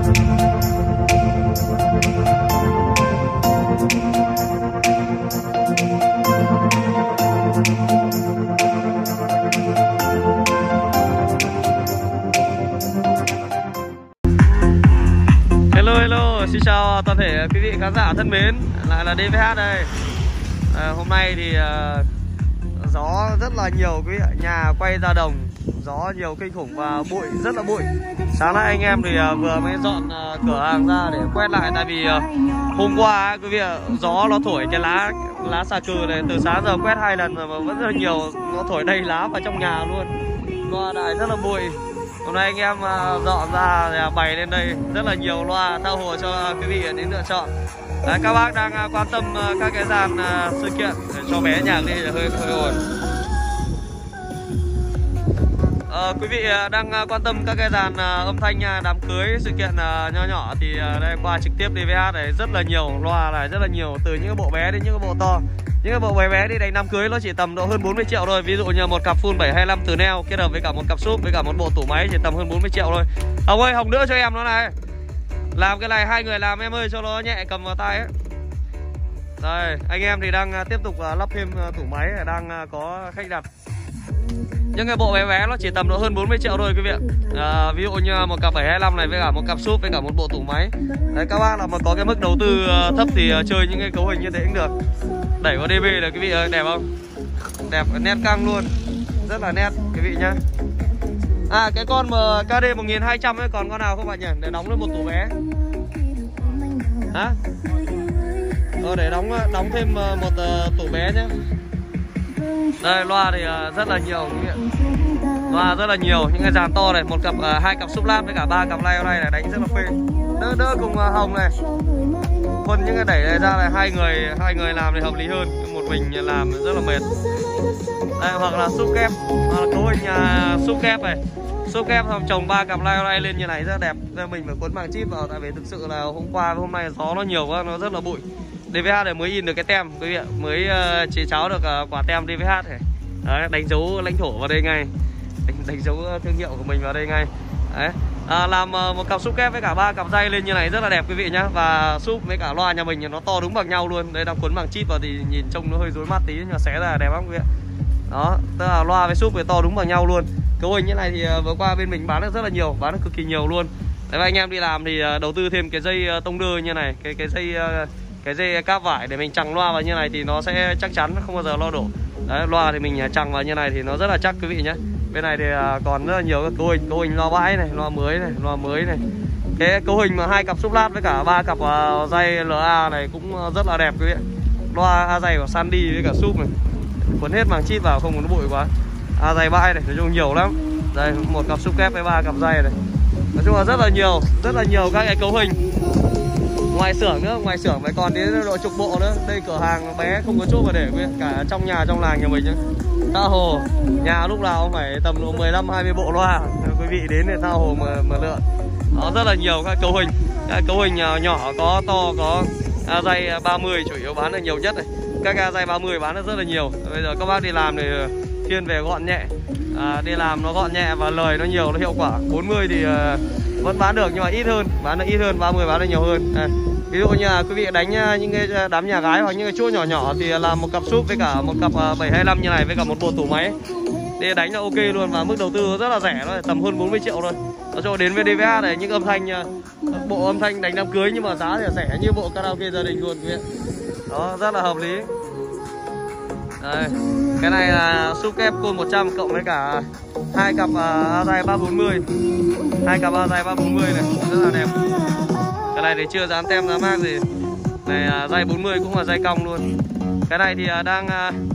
Xin chào toàn thể quý vị khán giả thân mến, lại là DVH đây. Hôm nay thì gió rất là nhiều quý vị, nhà quay ra đồng, gió nhiều kinh khủng và bụi, rất là bụi. Sáng nay anh em thì vừa mới dọn cửa hàng ra để quét lại, tại vì hôm qua quý vị gió nó thổi cái lá xà cừ này từ sáng giờ quét 2 lần mà vẫn rất là nhiều, nó thổi đầy lá vào trong nhà luôn, loa đài rất là bụi. Hôm nay anh em dọn ra bày lên đây rất là nhiều loa tha hồ cho quý vị đến lựa chọn. Đấy, các bác đang quan tâm các cái dàn sự kiện để cho bé nhạc đi hơi ồn. Quý vị đang quan tâm các cái dàn âm thanh đám cưới, sự kiện nho nhỏ thì đây qua trực tiếp DVH này rất là nhiều loa này, rất là nhiều, từ những cái bộ bé đến những cái bộ to. Những cái bộ bé đi đánh đám cưới nó chỉ tầm độ hơn 40 triệu thôi. Ví dụ như một cặp full 725 từ neo kết hợp với cả một cặp súp với cả một bộ tủ máy chỉ tầm hơn 40 triệu thôi. Hồng ơi, Hồng nữa cho em nó này. Làm cái này hai người làm em ơi, cho nó nhẹ cầm vào tay ấy. Đây, anh em thì đang tiếp tục lắp thêm tủ máy, đang có khách đặt. Những cái bộ bé nó chỉ tầm độ hơn 40 triệu thôi quý vị ạ. Ví dụ như một cặp 725 này với cả một cặp súp với cả một bộ tủ máy. Đấy, các bác nào mà có cái mức đầu tư thấp thì chơi những cái cấu hình như thế cũng được. Đẩy vào DB là quý vị ơi, đẹp không? Đẹp, nét căng luôn, rất là nét quý vị nhá. Cái con mà KD 1200 ấy còn con nào không bạn nhỉ? Để đóng lên một tủ bé. Hả? Để đóng thêm một tủ bé nhé. Đây, loa thì rất là nhiều quý vị ạ. Loa rất là nhiều, những cái dàn to này, một cặp 2 cặp súp lát với cả 3 cặp leo này đánh rất là phê. Đỡ cùng Hồng này. Còn những cái đẩy này ra là hai người làm thì hợp lý hơn, một mình làm rất là mệt. Đây, hoặc là súp kép, hoặc là cấu hình súp kép này, súp kép xong trồng 3 cặp lai lên như này rất là đẹp. Nên mình phải cuốn bằng chip vào, tại vì thực sự là hôm nay gió nó nhiều quá, nó rất là bụi. DVH này mới in được cái tem quý vị ạ, mới chế cháo được quả tem DVH này. Đấy, đánh dấu lãnh thổ vào đây ngay, đánh dấu thương hiệu của mình vào đây ngay. Đấy. Làm một cặp súp kép với cả 3 cặp dây lên như này rất là đẹp quý vị nhá. Và súp với cả loa nhà mình nó to đúng bằng nhau luôn. Đây đang cuốn bằng chip vào thì nhìn trông nó hơi rối mắt tí, nhưng mà xé ra đẹp lắm quý vị ạ. Đó, tức là loa với súp với to đúng bằng nhau luôn. Cấu hình như này thì vừa qua bên mình bán được rất là nhiều, bán được cực kỳ nhiều luôn. Đấy, và anh em đi làm thì đầu tư thêm cái dây tông đơ như này, cái dây cáp vải để mình chằng loa vào như này thì nó sẽ chắc chắn không bao giờ lo đổ. Đấy, loa thì mình chằng vào như này thì nó rất là chắc quý vị nhé. Bên này thì còn rất là nhiều các cấu hình loa bãi này, loa mới này. Cái cấu hình mà 2 cặp súp lát với cả 3 cặp dây LA này cũng rất là đẹp quý vị. Loa dây của Sandy với cả súp này, cuốn hết màng chip vào không muốn bụi quá. Dây bãi này, nói chung nhiều lắm. Đây, một cặp súp kép với 3 cặp dây này. Nói chung là rất là nhiều các cái cấu hình. Ngoài xưởng nữa, ngoài xưởng phải còn đến độ chục bộ nữa. Đây cửa hàng bé không có chỗ mà để cả trong nhà, trong làng nhà mình nhá. Tha hồ, nhà lúc nào cũng phải tầm độ 15-20 bộ loa. Quý vị đến để tha hồ mà lựa. Nó rất là nhiều các cấu hình. Các cấu hình nhỏ có to, có dây 30 chủ yếu bán được nhiều nhất này. Các dây 30 bán được rất là nhiều. Bây giờ các bác đi làm thì thiên về gọn nhẹ. Đi làm nó gọn nhẹ và lời nó nhiều, nó hiệu quả. 40 thì vẫn bán được nhưng mà ít hơn, bán được ít hơn, 30 bán được nhiều hơn. Ví dụ như là quý vị đánh những cái đám nhà gái hoặc những cái chỗ nhỏ thì làm một cặp súp với cả một cặp 725 như này với cả một bộ tủ máy để đánh là ok luôn, và mức đầu tư rất là rẻ thôi, tầm hơn 40 triệu thôi. Nó cho đến với DVH này những âm thanh, bộ âm thanh đánh đám cưới nhưng mà giá thì rẻ như bộ karaoke gia đình luôn quý vị. Đó, rất là hợp lý. Đây, cái này là súp kép côn 100 cộng với cả 2 cặp dây 340, 2 cặp dây 340 này, rất là đẹp. Cái này thì chưa dán tem dán mác gì. Này dây 40 cũng là dây cong luôn. Cái này thì đang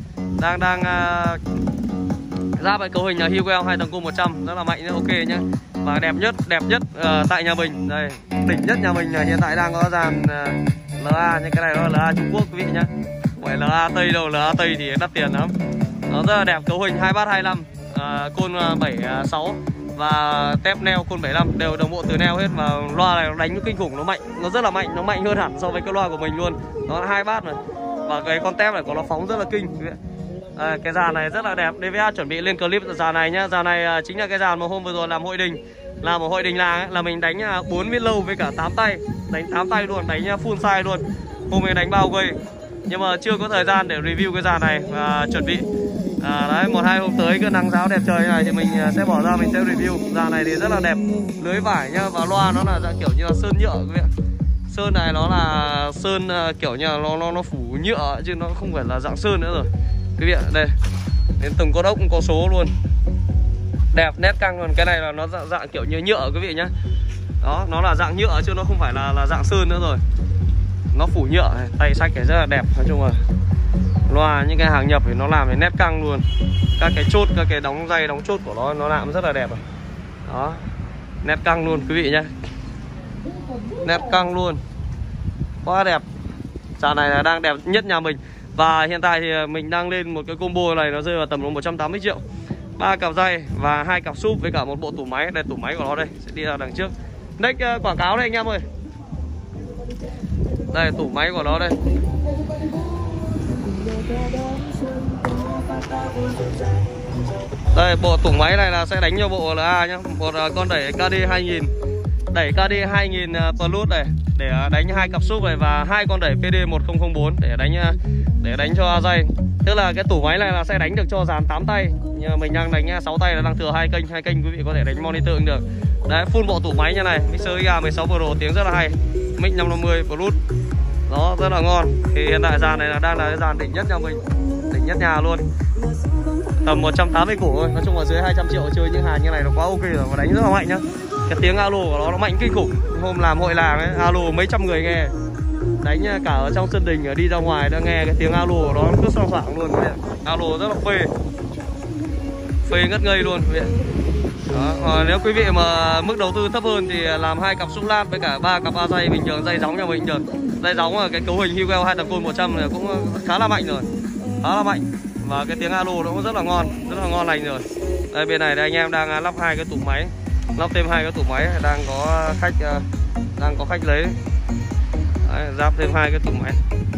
ra bài cấu hình là Hewell 2 tầng côn 100 rất là mạnh, rất ok nhá. Và đẹp nhất tại nhà mình. Đây, đỉnh nhất nhà mình là hiện tại đang có dàn LA, nhưng cái này nó là LA Trung Quốc quý vị nhá. Không phải LA Tây đâu, LA Tây thì đắt tiền lắm. Nó rất là đẹp, cấu hình 2 bass 25, côn 76 và tép neo côn 75 đều đồng bộ từ neo hết. Và loa này nó đánh nó kinh khủng, nó mạnh, nó rất là mạnh, nó mạnh hơn hẳn so với cái loa của mình luôn. Nó là 2 bass này. Và cái con tép này của nó phóng rất là kinh. Cái dàn này rất là đẹp. DVH chuẩn bị lên clip dàn này nhá. Dàn này chính là cái dàn mà hôm vừa rồi làm hội đình làm ở hội đình làng ấy, là mình đánh 4 viết lâu với cả 8 tay, đánh 8 tay luôn, đánh full size luôn. Hôm nay đánh bao cây, nhưng mà chưa có thời gian để review cái dàn này và chuẩn bị. Đấy, 1-2 hôm tới cái nắng giáo đẹp trời này thì mình sẽ bỏ ra, mình sẽ review. Dàn này thì rất là đẹp, lưới vải nhá, và loa nó là dạng kiểu như là sơn nhựa các bạn. Sơn này nó là sơn kiểu như là nó phủ nhựa chứ nó không phải là dạng sơn nữa rồi quý vị ạ. Đây, đến từng con ốc cũng có số luôn, đẹp, nét căng luôn. Cái này là nó dạng kiểu như nhựa quý vị nhá. Đó, nó là dạng nhựa chứ nó không phải là dạng sơn nữa rồi. Nó phủ nhựa này, tay sách cái rất là đẹp. Nói chung là loa những cái hàng nhập thì nó làm cái nét căng luôn. Các cái chốt, các cái đóng dây, đóng chốt của nó làm rất là đẹp rồi. Đó, nét căng luôn quý vị nhá. Nét căng luôn, quá đẹp. Dàn này là đang đẹp nhất nhà mình. Và hiện tại thì mình đang lên một cái combo này, nó rơi vào tầm 180 triệu. 3 cặp dây và 2 cặp súp với cả một bộ tủ máy. Đây, tủ máy của nó đây, sẽ đi ra đằng trước. Next quảng cáo đây anh em ơi. Đây, tủ máy của nó đây. Đây, bộ tủ máy này là sẽ đánh cho bộ LA nhá. Một con đẩy KD 2000, đẩy KD 2000 Plus này để đánh 2 cặp súp này, và 2 con đẩy PD 1004 để đánh cho dây. Tức là cái tủ máy này là sẽ đánh được cho dàn 8 tay. Nhưng mà mình đang đánh 6 tay là đang thừa 2 kênh quý vị có thể đánh monitor cũng được. Đấy, full bộ tủ máy như này, mixer IGA 16 Pro, tiếng rất là hay, mic 550 Bluetooth. Đó, rất là ngon. Thì hiện tại dàn này là đang là cái dàn đỉnh nhất nhà mình, đỉnh nhất nhà luôn. Tầm 180 củ thôi, nói chung là dưới 200 triệu chơi những hàng như này nó quá ok rồi, và đánh rất là mạnh nhá. Cái tiếng alo của nó mạnh kinh khủng. Hôm làm hội làng ấy, alo mấy trăm người nghe. Đánh cả ở trong sân đình, ở đi ra ngoài đã nghe cái tiếng alo của nó cứ song soảng luôn. Alo rất là phê, phê ngất ngây luôn. Đó, nếu quý vị mà mức đầu tư thấp hơn thì làm 2 cặp súp lát với cả 3 cặp A dây bình thường, dây gióng nhà mình được. Dây gióng ở cái cấu hình Hugo 2 tầng côn 100 này cũng khá là mạnh rồi, khá là mạnh. Và cái tiếng alo nó cũng rất là ngon lành rồi. Đây, bên này đây anh em đang lắp 2 cái tủ máy, lắp thêm 2 cái tủ máy, đang có khách lấy. Đấy, ráp thêm 2 cái tủ máy.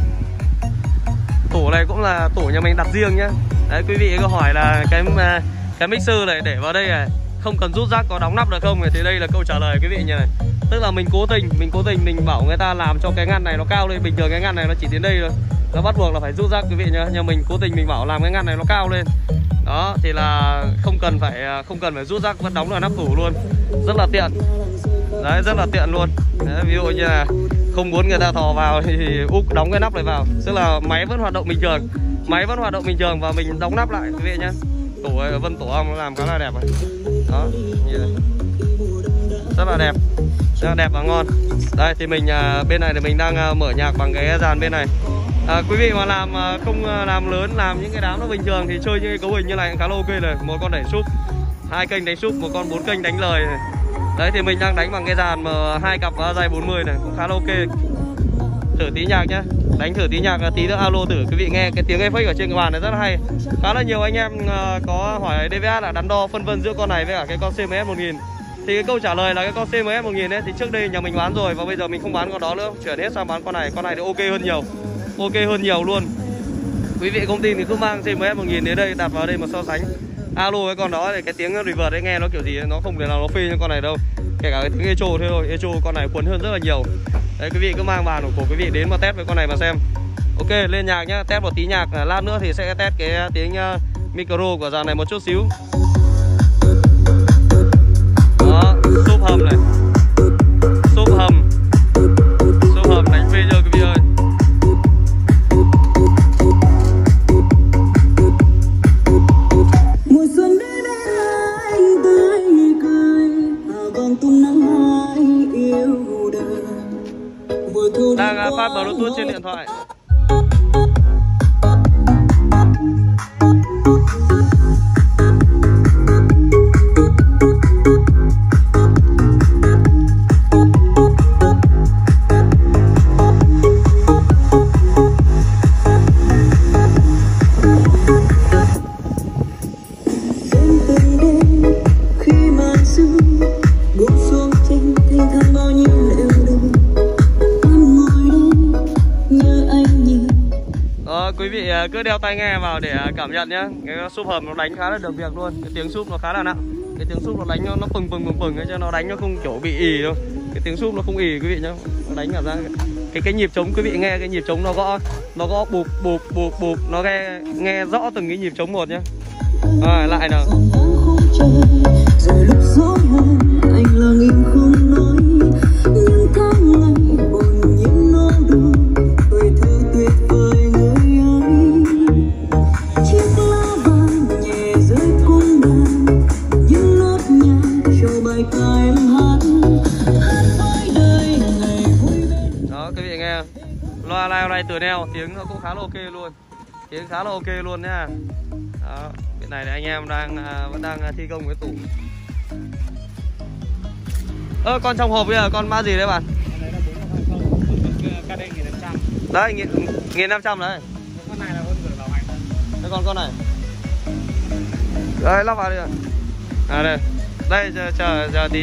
Tủ này cũng là tủ nhà mình đặt riêng nhá. Đấy, quý vị có hỏi là cái mixer này để vào đây này không cần rút rác có đóng nắp được không, thì đây là câu trả lời quý vị như này. Tức là mình cố tình mình bảo người ta làm cho cái ngăn này nó cao lên. Bình thường cái ngăn này nó chỉ đến đây thôi, nó bắt buộc là phải rút rác quý vị nhá. Nhưng mình cố tình mình bảo làm cái ngăn này nó cao lên. Đó, thì là không cần phải rút rác, vẫn đóng được nắp tủ luôn, rất là tiện. Đấy, rất là tiện luôn. Đấy, ví dụ như là không muốn người ta thò vào thì úp đóng cái nắp này vào, tức là máy vẫn hoạt động bình thường, và mình đóng nắp lại quý vị nhá. Tủ Vân Tổ Ong nó làm khá là đẹp rồi. Đó, như này. Rất là đẹp và ngon. Đây thì mình bên này thì mình đang mở nhạc bằng cái dàn bên này. Quý vị mà không làm lớn, làm những cái đám nó bình thường thì chơi những cái cấu hình như này cũng khá là ok rồi. Một con đẩy súp, 2 kênh đánh súp, một con 4 kênh đánh lời này. Đấy thì mình đang đánh bằng cái dàn mà 2 cặp dây 40 này cũng khá là ok. Thử tí nhạc nhá, đánh thử tí nhạc, tí nữa alo thử quý vị nghe cái tiếng effect ở trên cái bàn này rất là hay. Khá là nhiều anh em có hỏi DVH là đắn đo phân vân giữa con này với cả cái con CMS 1000. Thì cái câu trả lời là cái con CMS 1000 ấy thì trước đây nhà mình bán rồi, và bây giờ mình không bán con đó nữa, chuyển hết sang bán con này thì ok hơn nhiều luôn. Quý vị không tin thì cứ mang CMS 1000 đến đây, đặt vào đây mà so sánh alo với con đó thì cái tiếng reverb đấy nghe nó kiểu gì nó không thể nào nó phê như con này đâu. Kể cả cái tiếng echo thôi, echo con này cuốn hơn rất là nhiều. Đấy, quý vị cứ mang bàn của quý vị đến mà test với con này mà xem. Ok, lên nhạc nhá, test một tí nhạc. Lát nữa thì sẽ test cái tiếng micro của dàn này một chút xíu. Đó, súp hầm này, súp hầm đánh phê chưa quý vị ơi. Mùa xuân đến ai tươi cười, còn tung nắng ai yêu đời. Đang phát Bluetooth trên điện thoại. Quý vị cứ đeo tai nghe vào để cảm nhận nhé. Cái súp hầm nó đánh khá là được việc luôn. Cái tiếng súp nó khá là nặng. Cái tiếng súp nó đánh nó phừng ấy, cho nó đánh nó không kiểu bị ì đâu. Cái tiếng súp nó không ì quý vị nhá. Nó đánh cảm giác cái nhịp trống quý vị nghe cái nhịp trống nó gõ bụp bụp bụp bụp, nó nghe rõ từng cái nhịp trống một nhá. Rồi lại nào. Rồi lúc gió hôn anh lặng im không nói, những tháng ngày buồn những nỗi đau tuổi thơ tuyệt vời người ơi. Chiếc lá vàng nhẹ rơi cung đàn, những nốt nhạc cho bài ca em hát với đời ngày vui bên. Đó quý vị nghe loa lai này từ neo tiếng nó cũng khá là ok luôn, tiếng khá là ok luôn nhá. Đó, bên này thì anh em vẫn đang thi công cái tủ. Con trong hộp bây giờ con mã gì đấy bạn? Đấy 1500 đấy. Con này là con gửi bảo hành. Đây con này. Đây lắp vào đi rồi. Đây. Đây chờ tí.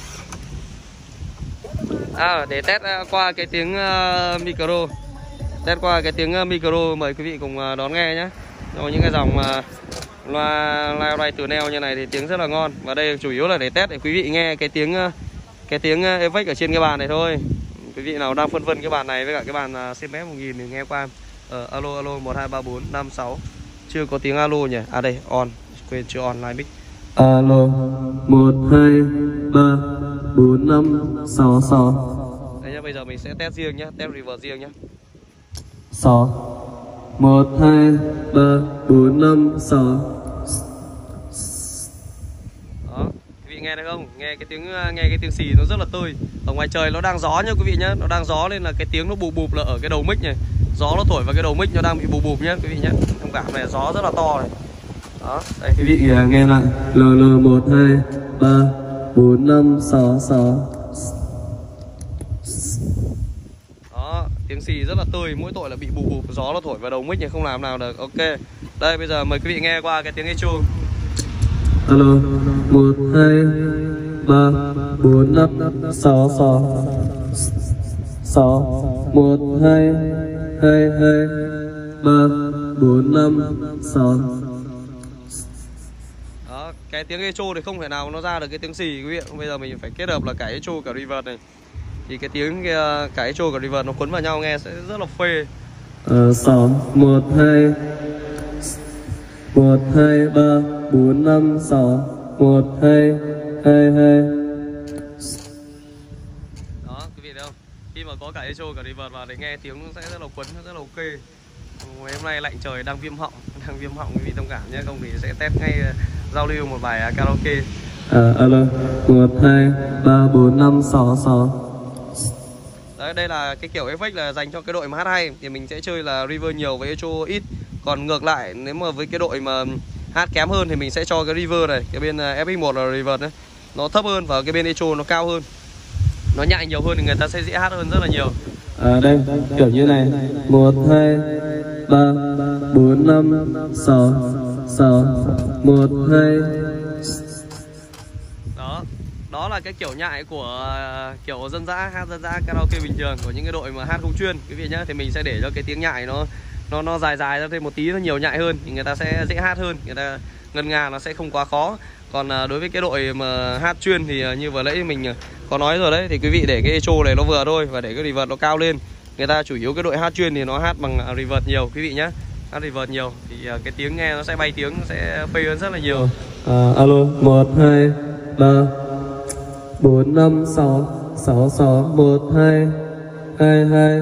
Để test qua cái tiếng micro. Test qua cái tiếng micro, mời quý vị cùng đón nghe nhé. Rồi những cái dòng loa ray từ neo như này thì tiếng rất là ngon. Và đây chủ yếu là để test để quý vị nghe cái tiếng effect ở trên cái bàn này thôi. Quý vị nào đang phân vân cái bàn này với cả cái bàn CMF 1000 thì nghe qua alo 1 2 3 4 5 6. Chưa có tiếng alo nhỉ? À đây on, quên chưa on live mic. Alo 1 2 3 4 5 6 6. Đây nhá, bây giờ mình sẽ test riêng nhá, test reverb riêng nhá. 6 1 2 3 4 5 6. Đó, quý vị nghe được không? Nghe cái tiếng xì nó rất là tươi. Ở ngoài trời nó đang gió nhá quý vị nhá, nó đang gió nên là cái tiếng nó bụp bụp là ở cái đầu mic này. Gió nó thổi vào cái đầu mic nó đang bị bụp bụp nhá quý vị nhá. Thông cảm này gió rất là to này. Đó, đây Quý vị nghe lại LL 1 2 3 4 5 6 6. đó, tiếng xì rất là tươi, mỗi tội là bị bụp bụp, gió nó thổi vào đầu mic này không làm nào được. Ok. Đây bây giờ mời quý vị nghe qua cái tiếng echo. Alo 1 2 3 4 5 6 6 6 1 2 2 2 3 4 5 6. Đó, cái tiếng echo thì không thể nào nó ra được cái tiếng xì quý vị. Bây giờ mình phải kết hợp là cả echo cả reverb này. Thì cái tiếng cả echo cả reverb nó quấn vào nhau nghe sẽ rất là phê. 6 1 2 1 2 3 4 5 6 1 2 2 2. Đó, quý vị thấy không? Khi mà có cả echo cả reverb vào để nghe tiếng nó sẽ rất là quấn, rất là ok. Ngày hôm nay lạnh trời đang viêm họng quý vị thông cảm nhé, không thì sẽ test ngay giao lưu một bài karaoke. Alo 1 2 3 4 5 6 6. Đấy, đây là cái kiểu effect là dành cho cái đội mà hát hay thì mình sẽ chơi là reverb nhiều với echo ít. Còn ngược lại nếu mà với cái đội mà hát kém hơn thì mình sẽ cho cái reverb này, cái bên FX1 là reverb đấy, nó thấp hơn và cái bên echo nó cao hơn, nó nhạy nhiều hơn thì người ta sẽ dễ hát hơn rất là nhiều. Đây kiểu như này 1 2 3 4 5 6 6 1 2. Đó là cái kiểu nhại của kiểu dân dã, hát dân dã karaoke bình thường của những cái đội mà hát không chuyên quý vị nhá. Thì mình sẽ để cho cái tiếng nhại nó dài ra thêm một tí, nó nhiều nhại hơn thì người ta sẽ dễ hát hơn, người ta ngân nga nó sẽ không quá khó. Còn đối với cái đội mà hát chuyên thì như vừa nãy mình có nói rồi đấy, thì quý vị để cái echo này nó vừa thôi và để cái reverb nó cao lên. Người ta chủ yếu cái đội hát chuyên thì nó hát bằng reverb nhiều quý vị nhá, hát reverb nhiều thì cái tiếng nghe nó sẽ bay tiếng, nó sẽ phê hơn rất là nhiều. Alo 1 2 3 4 5 6 6 6 1 2 2 2.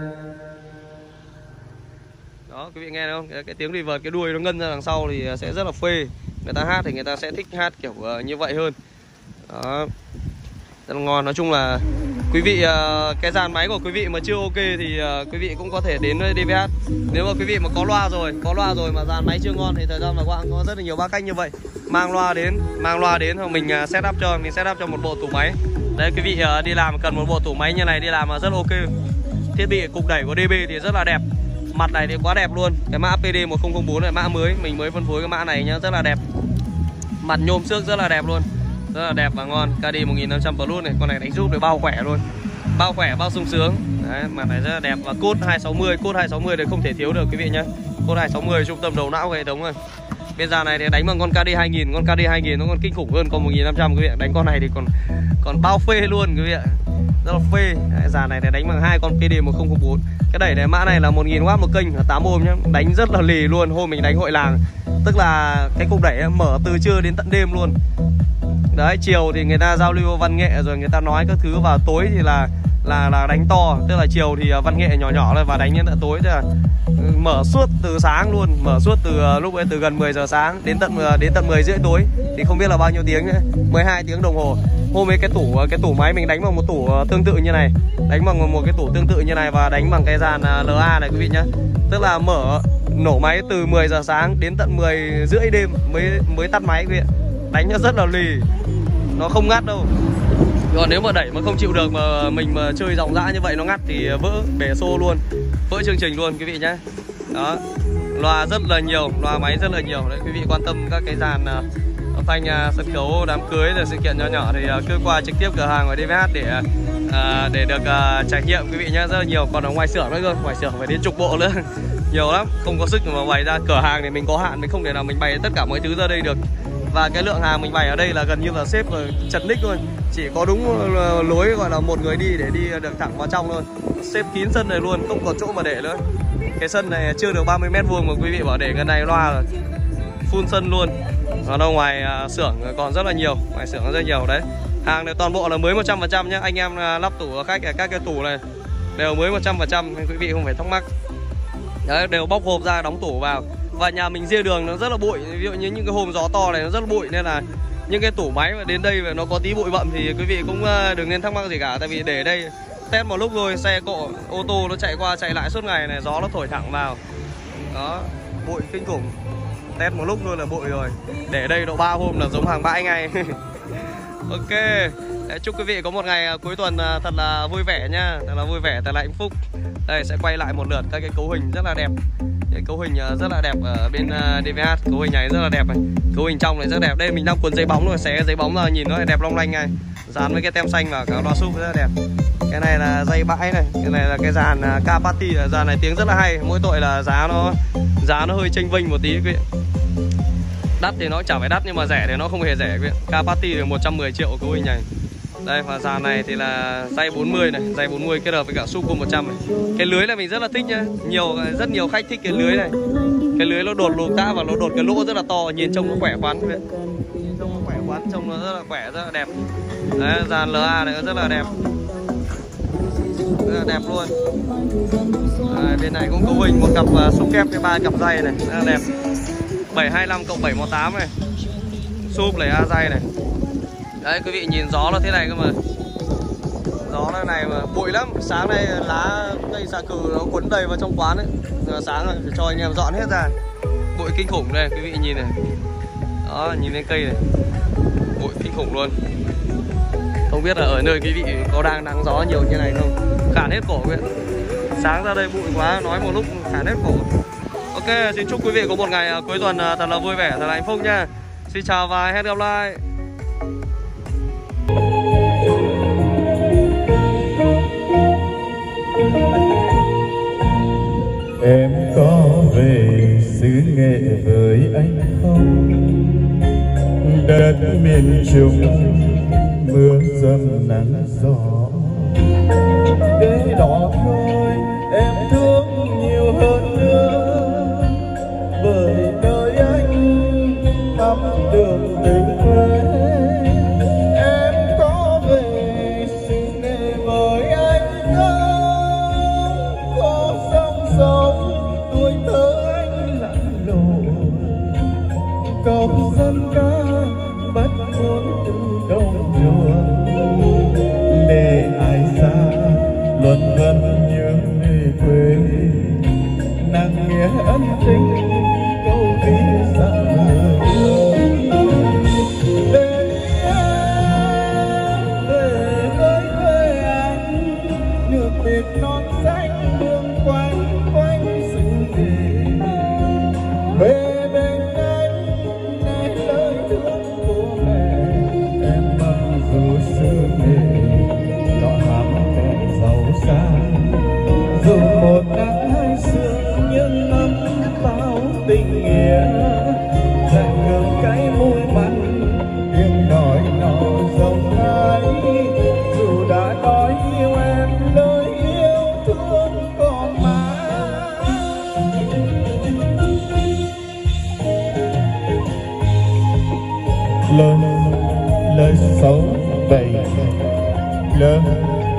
Đó quý vị nghe không? Cái tiếng reverb, cái đuôi nó ngân ra đằng sau thì sẽ rất là phê. Người ta hát thì người ta sẽ thích hát kiểu như vậy hơn. Đó, rất là ngon. Nói chung là quý vị cái dàn máy của quý vị mà chưa ok thì quý vị cũng có thể đến DVH. Nếu mà quý vị mà có loa rồi mà dàn máy chưa ngon thì thời gian vừa qua có rất là nhiều ba cách như vậy. Mang loa đến hoặc mình set up cho một bộ tủ máy. Đấy quý vị đi làm cần một bộ tủ máy như này đi làm mà rất là ok. Thiết bị cục đẩy của DB thì rất là đẹp. Mặt này thì quá đẹp luôn. Cái mã PD1004 này mã mới, mình mới phân phối cái mã này nhá, rất là đẹp. Mặt nhôm xước rất là đẹp luôn. Rất là đẹp và ngon. KD 1500 Plus này, con này đánh giúp để bao khỏe luôn. Bao khỏe, bao sung sướng. Đấy, mặt này rất là đẹp và cốt 260, cốt 260 đây không thể thiếu được quý vị nhá. Cốt 260 trung tâm đầu não của hệ thống rồi. Bên dàn này thì đánh bằng con KD 2000, con KD 2000 nó còn kinh khủng hơn con 1500 quý vị ạ. Đánh con này thì còn bao phê luôn quý vị ạ. Rất là phê. Dàn này thì đánh bằng 2 con PD 1004. Cái đẩy này mã này là 1000W một kênh, 8 ôm nhá. Đánh rất là lì luôn. Hôm mình đánh hội làng, tức là cái cục đẩy mở từ trưa đến tận đêm luôn. Đấy, chiều thì người ta giao lưu văn nghệ rồi người ta nói các thứ, vào tối thì là đánh to, tức là chiều thì văn nghệ nhỏ nhỏ thôi và đánh đến tận tối, tức là mở suốt từ sáng luôn, mở suốt từ lúc ấy từ gần 10 giờ sáng đến tận 10 rưỡi tối, thì không biết là bao nhiêu tiếng nữa, 12 tiếng đồng hồ. Hôm ấy cái tủ máy mình đánh bằng một tủ tương tự như này, đánh bằng một cái tủ tương tự như này và đánh bằng cái dàn LA này quý vị nhá. Tức là nổ máy từ 10 giờ sáng đến tận 10 rưỡi đêm mới tắt máy quý vị. Đánh nó rất là lì, nó không ngắt đâu. Còn nếu mà đẩy mà không chịu được mà mình mà chơi ròng rã như vậy nó ngắt thì vỡ bể xô luôn, vỡ chương trình luôn quý vị nhé. Đó, loa rất là nhiều, loa máy rất là nhiều. Đấy, quý vị quan tâm các cái dàn âm thanh sân khấu đám cưới rồi sự kiện nhỏ nhỏ thì cứ qua trực tiếp cửa hàng ở DVH để được trải nghiệm quý vị nhé, rất là nhiều. Còn ở ngoài xưởng nữa cơ, ngoài xưởng phải đến chục bộ nữa nhiều lắm, không có sức mà bày ra. Cửa hàng thì mình có hạn, mình không thể nào mình bày tất cả mọi thứ ra đây được. Và cái lượng hàng mình bày ở đây là gần như là xếp chật ních luôn. Chỉ có đúng lối gọi là một người đi để đi được thẳng vào trong thôi. Xếp kín sân này luôn, không còn chỗ mà để nữa. Cái sân này chưa được 30m² mà quý vị bảo để ngân này loa rồi. Full sân luôn. Còn ở ngoài xưởng còn rất là nhiều, ngoài xưởng rất nhiều đấy. Hàng này toàn bộ là mới 100% nhá. Anh em lắp tủ khách các cái tủ này đều mới 100% nên quý vị không phải thắc mắc. Đấy, đều bóc hộp ra đóng tủ vào. Và nhà mình ria đường nó rất là bụi, ví dụ như những cái hôm gió to này nó rất là bụi, nên là những cái tủ máy mà đến đây và nó có tí bụi bặm thì quý vị cũng đừng nên thắc mắc gì cả. Tại vì để đây test một lúc rồi, xe cộ ô tô nó chạy qua chạy lại suốt ngày này, gió nó thổi thẳng vào. Đó, bụi kinh khủng. Test một lúc thôi là bụi rồi. Để đây độ 3 hôm là giống hàng bãi ngay. Ok, chúc quý vị có một ngày cuối tuần thật là vui vẻ nha, thật là vui vẻ, thật là hạnh phúc. Đây sẽ quay lại một lượt các cái cấu hình rất là đẹp. Cái cấu hình rất là đẹp ở bên DVH, cấu hình này rất là đẹp này. Cấu hình trong này rất đẹp. Đây mình đang cuốn giấy bóng rồi, xé giấy bóng ra nhìn nó đẹp long lanh này. Dán với cái tem xanh vào cả loa súp rất là đẹp. Cái này là dây bãi này, cái này là cái dàn K Party, dàn này tiếng rất là hay. Mỗi tội là giá nó hơi chênh vênh một tí quý vị. Đắt thì nó chả phải đắt nhưng mà rẻ thì nó không hề rẻ quý vị. K Party là 110 triệu cấu hình này. Đây, và dàn này thì là dây 40 này, dây 40 kết hợp với cả Super 100 này. Cái lưới này mình rất là thích nhá. Rất nhiều khách thích cái lưới này. Cái lưới nó đột lục tã và nó đột cái lỗ rất là to, nhìn trông nó khỏe khoắn. Nhìn trông nó khỏe khoắn, trông nó rất là khỏe, rất là đẹp. Đấy, dàn LA này rất là đẹp. Rất là đẹp luôn. Bên này cũng cấu hình một cặp xúc kép với 3 cặp dây này, rất là đẹp. 725 cộng 718 này. Súp này A dây này. Đấy, quý vị nhìn gió nó thế này cơ mà. Gió nó này mà bụi lắm. Sáng nay lá cây xà cừ nó cuốn đầy vào trong quán ấy. Giờ sáng rồi phải cho anh em dọn hết ra. Bụi kinh khủng đây, quý vị nhìn này. Đó, nhìn lên cây này. Bụi kinh khủng luôn. Không biết là ở nơi quý vị có đang nắng gió nhiều như này không? Khản hết cổ quý vị. Sáng ra đây bụi quá, nói một lúc khản hết cổ. Ok, xin chúc quý vị có một ngày cuối tuần thật là vui vẻ, thật là hạnh phúc nha. Xin chào và hẹn gặp lại. Em có về xứ nghệ với anh không? Đất miền Trung mưa dầm nắng gió, để đó thôi em thương nhiều hơn nữa, bởi nơi anh thắm được tình quê. Em có về xứ nghệ với anh không? Có sóng sóng tuổi thơ anh lặn lội, câu dân ca bắt cuốn từ đồng ruộng, để ai xa luân vân nhớ về quê. Nàng nghĩa ân tình câu ví dặn lời, về với quê anh, nước Việt non xanh hương quanh quanh xứ nghệ. Về bên anh nghe lời thương của mẹ, em mặc dù xứ nghệ nó hàm kẻ giàu sang, dù một nắng hai sương nhưng ấm bao tình nghĩa. lớn